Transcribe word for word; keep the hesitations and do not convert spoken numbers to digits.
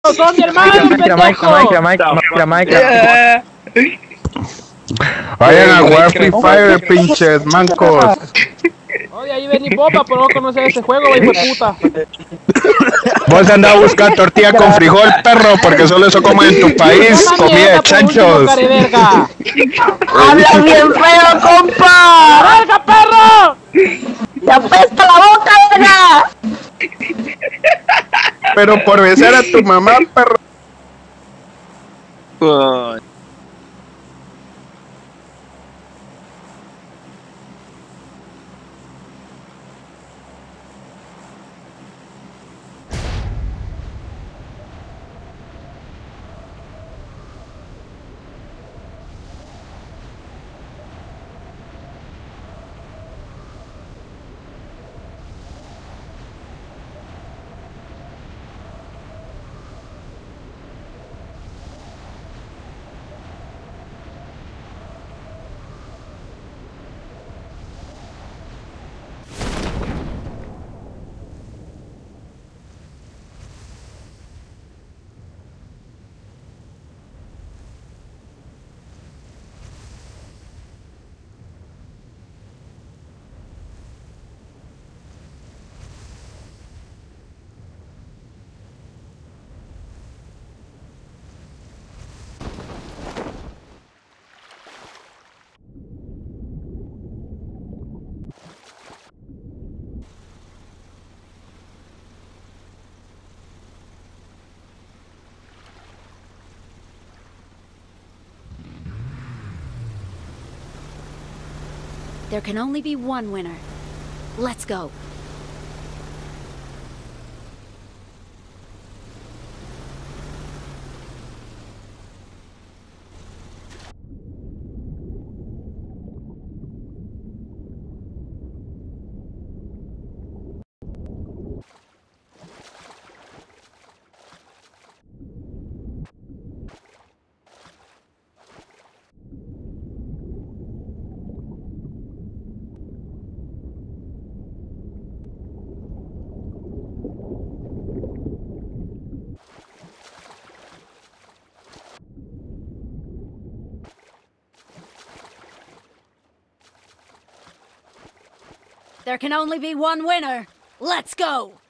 ¡Son mi hermano, pendejo! Vayan a jugar Free Fire, pinches mancos. Oye, ahí vení Boba, pero no conoces ese juego, hijo de puta. Vos andás a buscar tortilla con frijol, perro, porque solo eso comen en tu país, comida de chanchos. ¡Habla bien feo, compa! ¡Verga, perro! ¡Te apesta la boca, verga! Pero por besar a tu mamá, perro. There can only be one winner. Let's go. There can only be one winner. Let's go!